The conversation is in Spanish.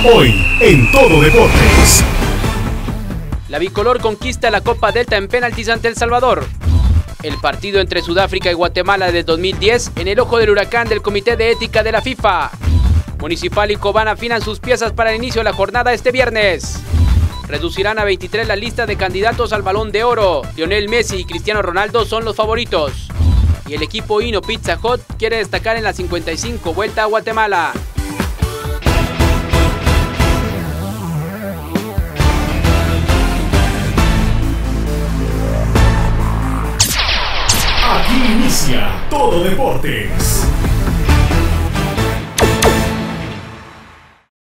Hoy, en Todo Deportes. La bicolor conquista la Copa Delta en penaltis ante El Salvador. El partido entre Sudáfrica y Guatemala de 2010 en el ojo del huracán del Comité de Ética de la FIFA. Municipal y Cobán afinan sus piezas para el inicio de la jornada este viernes. Reducirán a 23 la lista de candidatos al Balón de Oro. Lionel Messi y Cristiano Ronaldo son los favoritos. Y el equipo Hino Pizza Hut quiere destacar en la 55 vuelta a Guatemala. Aquí inicia Todo Deportes.